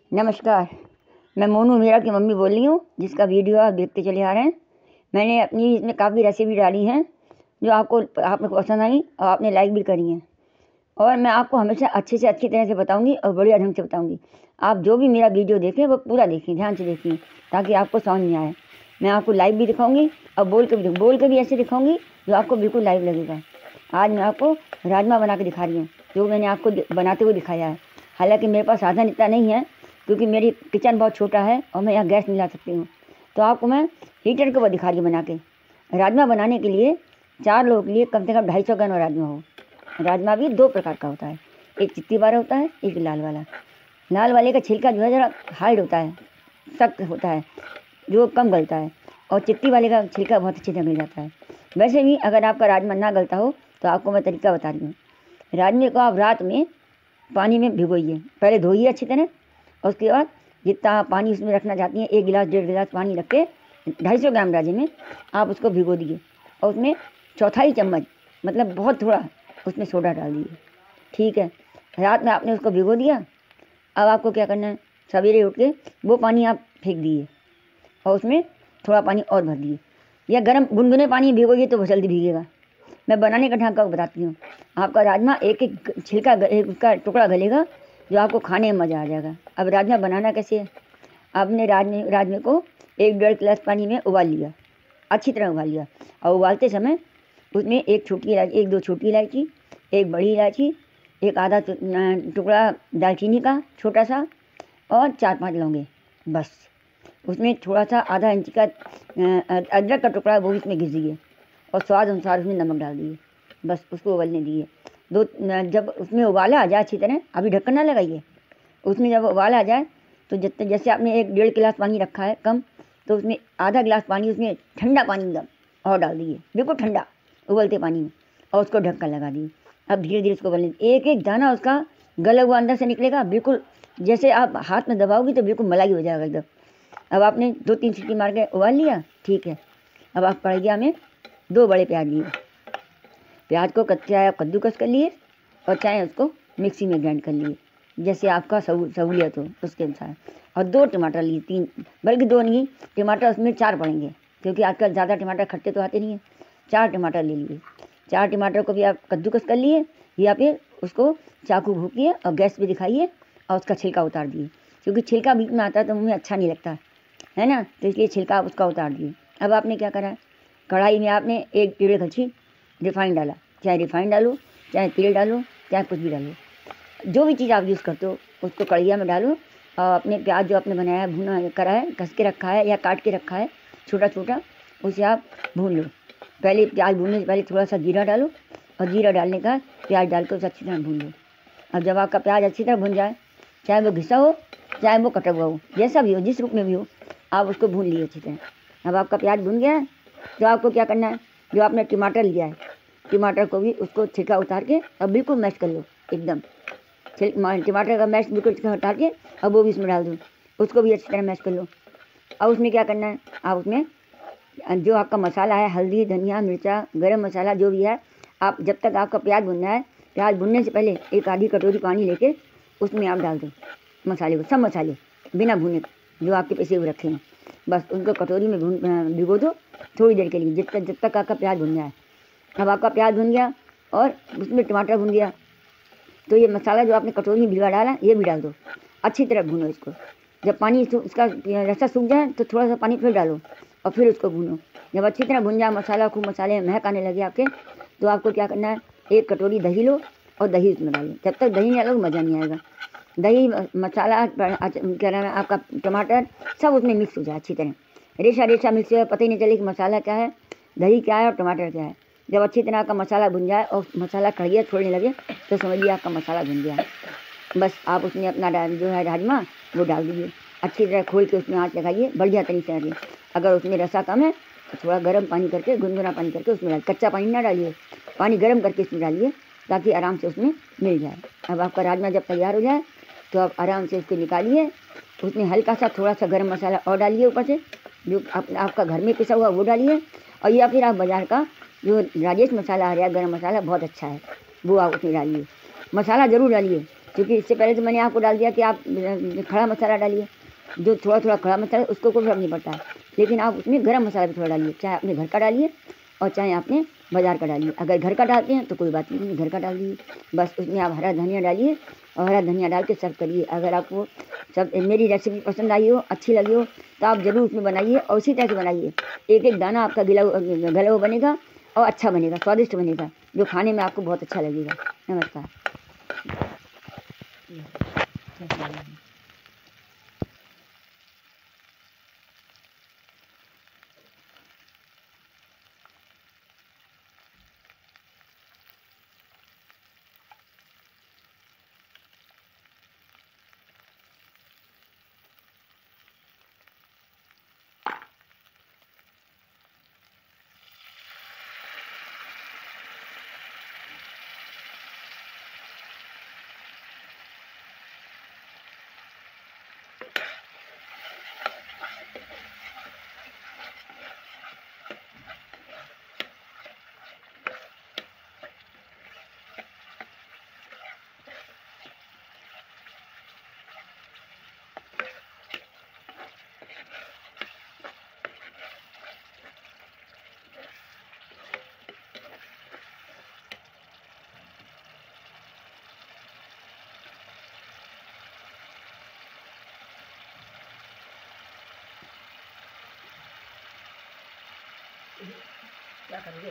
नमस्कार। मैं मोनू मीरा की मम्मी बोल रही हूँ, जिसका वीडियो आप देखते चले आ रहे हैं। मैंने अपनी इसमें काफ़ी रेसिपी डाली हैं जो आपको पसंद आई और आपने लाइक भी करी हैं। और मैं आपको हमेशा अच्छे से अच्छी तरह से बताऊंगी और बढ़िया ढंग से बताऊंगी। आप जो भी मेरा वीडियो देखें वो पूरा देखें, ध्यान से देखें, ताकि आपको समझ में आए। मैं आपको लाइव भी दिखाऊंगी और बोल के भी ऐसे दिखाऊंगी जो आपको बिल्कुल लाइव लगेगा। आज मैं आपको राजमा बना के दिखा रही हूँ, जो मैंने आपको बनाते हुए दिखाया है। हालाँकि मेरे पास साधन इतना नहीं है, क्योंकि मेरी किचन बहुत छोटा है और मैं यहाँ गैस नहीं ला सकती हूँ। तो आपको मैं हीटर के ऊपर दिखा रही हूँ बना के। राजमा बनाने के लिए 4 लोगों के लिए कम से कम 250 ग्राम राजमा हो। राजमा भी 2 प्रकार का होता है, एक चित्ती वाला होता है, एक लाल वाला। लाल वाले का छिलका जो है ज़रा हार्ड होता है, सख्त होता है, जो कम गलता है। और चित्ती वाले का छिलका बहुत अच्छे से मिल जाता है। वैसे भी अगर आपका राजमा ना गलता हो तो आपको मैं तरीका बता रही हूँ। राजमे को आप रात में पानी में भिगोइए, पहले धोइए अच्छी तरह। और उसके बाद जितना पानी उसमें रखना चाहती हैं, 1 गिलास 1.5 गिलास पानी रख के 250 ग्राम राजमे में आप उसको भिगो दिए। और उसमें चौथाई चम्मच, मतलब बहुत थोड़ा, उसमें सोडा डाल दिए। ठीक है, रात में आपने उसको भिगो दिया। अब आपको क्या करना है, सवेरे उठ के वो पानी आप फेंक दिए और उसमें थोड़ा पानी और भर दिए, या गर्म गुनगुने पानी में भिगोइए तो वो जल्दी भीगेगा। मैं बनाने का ढंग बताती हूँ। आपका राजमा एक एक छिलका एक उसका टुकड़ा गलेगा, जो आपको खाने में मज़ा आ जाएगा। अब राजमा बनाना कैसे है, आपने राजमे को 1-1.5 गिलास पानी में उबाल लिया, अच्छी तरह उबाल लिया। और उबालते समय उसमें 1 छोटी इलायची, 1-2 छोटी इलायची, 1 बड़ी इलायची, 1 आधा टुकड़ा दालचीनी का छोटा सा, और 4-5 लौंगे, बस। उसमें थोड़ा सा आधा इंच का अदरक का टुकड़ा, वो भी इसमें घिस दिए। और स्वाद अनुसार उसमें नमक डाल दिए, बस उसको उबलने दिए। जब उसमें उबाला आ जाए अच्छी तरह, अभी ढक्कन ना लगाइए। उसमें जब उबाला आ जाए तो जैसे आपने 1-1.5 गिलास पानी रखा है कम, तो उसमें आधा गिलास पानी, उसमें ठंडा पानी एकदम और डाल दिए, बिल्कुल ठंडा उबलते पानी में। और उसको ढक्कन लगा दिए। अब धीरे धीरे उसको उबलने, एक एक दाना उसका गला हुआ अंदर से निकलेगा, बिल्कुल जैसे आप हाथ में दबाओगी तो बिल्कुल मलाई हो जाएगा एकदम। अब आपने 2-3 सीटी मार के उबाल लिया, ठीक है। अब आप कढ़ैया में 2 बड़े प्याज लिए। प्याज को चाहे आप कद्दूकस कर लिए और चाहे उसको मिक्सी में ग्राइंड कर लिए, जैसे आपका सहूलियत हो उसके अनुसार। और 2 टमाटर लिए, 3 बल्कि 2 नहीं, टमाटर उसमें 4 पड़ेंगे, क्योंकि आजकल ज़्यादा टमाटर खट्टे तो आते नहीं हैं। 4 टमाटर ले लिए। 4 टमाटर को भी आप कद्दूकस कर लिए, या फिर उसको चाकू भूकिए और गैस पे दिखाइए और उसका छिलका उतार दिए, क्योंकि छिलका बीच में आता है तो मुँह में अच्छा नहीं लगता है ना, तो इसलिए छिलका आप उसका उतार दिए। अब आपने क्या करा, कढ़ाई में आपने 1 टेबल कलछी रिफाइंड डाला, चाहे रिफाइंड डालो, चाहे तेल डालो, चाहे कुछ भी डालो, जो भी चीज़ आप यूज़ करते हो उसको कढ़ैया में डालो। और अपने प्याज जो आपने बनाया है, भुना करा है, कस के रखा है या काट के रखा है छोटा छोटा, उसे आप भून लो। पहले प्याज भूनने से पहले थोड़ा सा जीरा डालो, और जीरा डालने का प्याज डाल कर उसे अच्छी तरह भून लो। अब जब आपका प्याज अच्छी तरह भुन जाए, चाहे वो घिसा हो चाहे वो कटा हुआ हो, जैसा भी हो, जिस रूप में भी हो, आप उसको भून लिए अच्छी तरह। अब आपका प्याज भुन गया है, तो आपको क्या करना है, जो आपने टमाटर लिया है, टमाटर को भी उसको छिलका उतार के अब बिल्कुल मैश कर लो एकदम। टमाटर का मैश बिल्कुल हटा के अब वो भी इसमें डाल दो, उसको भी अच्छी तरह मैश कर लो। अब उसमें क्या करना है, आप उसमें जो आपका मसाला है, हल्दी, धनिया, मिर्चा, गरम मसाला जो भी है, आप जब तक आपका प्याज भुनना है, प्याज भुनने से पहले 1 आधी कटोरी पानी लेके उसमें आप डाल दो मसाले को, सब मसाले बिना भुने जो आपके पैसे हुए रखे हैं, बस उनको कटोरी में भिगो दो थोड़ी देर के लिए, जब तक आपका प्याज भुन जाए। अब आपका प्याज भुन गया और उसमें टमाटर भुन गया, तो ये मसाला जो आपने कटोरी में भिगा डाला ये भी डाल दो, अच्छी तरह भूनो इसको। जब पानी उसका रसा सूख जाए तो थोड़ा सा पानी फिर डालो और फिर उसको भूनो। जब अच्छी तरह भुन जाए मसाला, खूब मसाले में महक आने लगे आपके, तो आपको क्या करना है, 1 कटोरी दही लो और दही उसमें डालो। जब तक दही नहीं डालोगे मज़ा नहीं आएगा। दही, मसाला, क्या नाम है आपका, टमाटर, सब उसमें मिक्स हो जाए अच्छी तरह, रेशा रेशा मिक्स हो, पता ही नहीं चले कि मसाला क्या है, दही क्या है और टमाटर क्या है। जब अच्छी तरह का मसाला भुन जाए और मसाला कढ़िया छोड़ने लगे, तो समझिए आपका मसाला भुन गया है। बस आप उसमें अपना जो है राजमा वो डाल दीजिए, अच्छी तरह खोल के उसमें आँच लगाइए, बढ़िया तरीके से। अगर उसमें रसा कम है तो थोड़ा गर्म पानी करके, गुनगुना पानी करके उसमें डालिए, कच्चा पानी ना डालिए, पानी गर्म करके इसमें डालिए, ताकि आराम से उसमें मिल जाए। अब आपका राजमा जब तैयार हो जाए तो आप आराम से उसको निकालिए, उसमें हल्का सा थोड़ा सा गर्म मसाला और डालिए ऊपर से, जो आपका घर में पिसा हुआ वो डालिए। और या फिर आप बाज़ार का जो राजेश मसाला आ रहा है, गर्म मसाला बहुत अच्छा है, वो आप उसमें डालिए। मसाला ज़रूर डालिए, क्योंकि इससे पहले तो मैंने आपको डाल दिया कि आप खड़ा मसाला डालिए, जो थोड़ा थोड़ा खड़ा मसाला उसको कोई फर्क नहीं पड़ता है, लेकिन आप उसमें गरम मसाला भी थोड़ा डालिए, चाहे अपने घर का डालिए और चाहे आपने बाज़ार का डालिए। अगर घर का डालते हैं तो कोई बात नहीं, घर का डाल दीजिए। बस उसमें आप हरा धनिया डालिए और हरा धनिया डाल के सर्व करिए। अगर आपको सब मेरी रेसिपी पसंद आई हो, अच्छी लगी हो, तो आप ज़रूर उसमें बनाइए और उसी तरह से बनाइए। एक एक दाना आपका गला हुआ बनेगा और अच्छा बनेगा, स्वादिष्ट बनेगा, जो खाने में आपको बहुत अच्छा लगेगा। नमस्कार। क्या करोगे?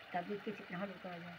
ताकि इसकी चिकनाहट उतर आ जाए।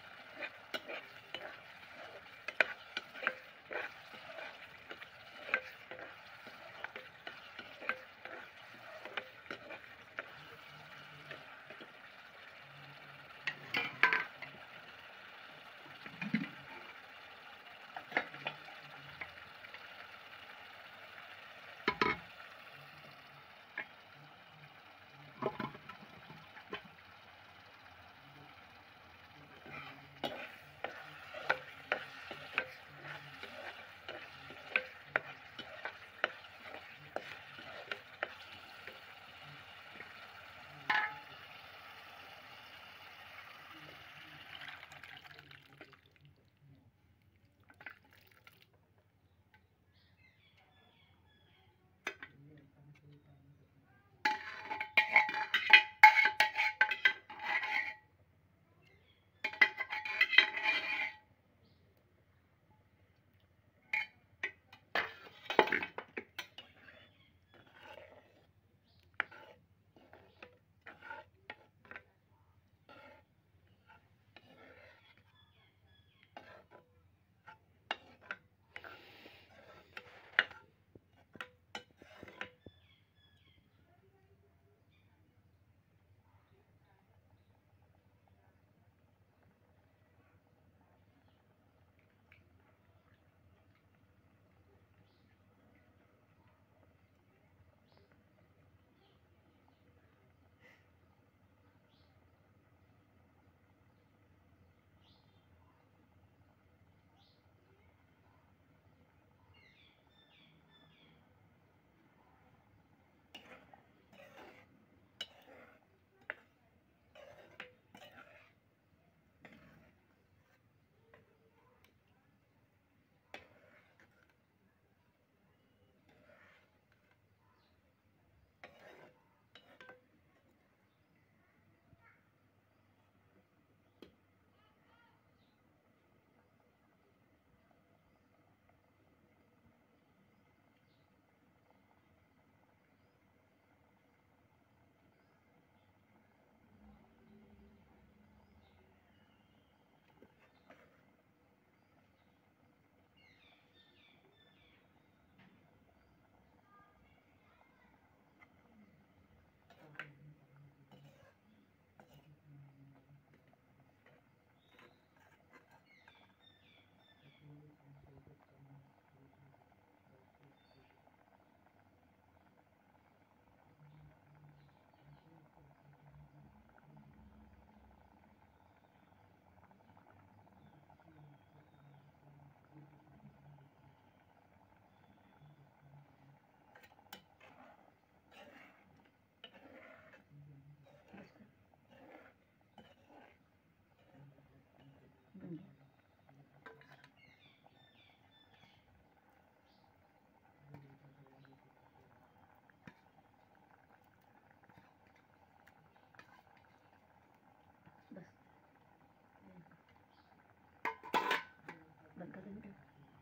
बंद कर दो हीटर,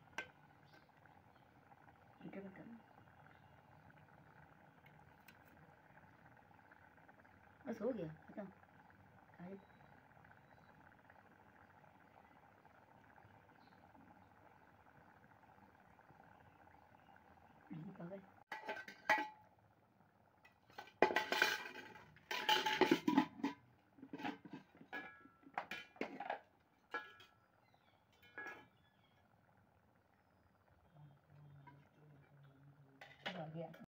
हीटर बंद करना। बस हो गया खत्म। पागल आ गया।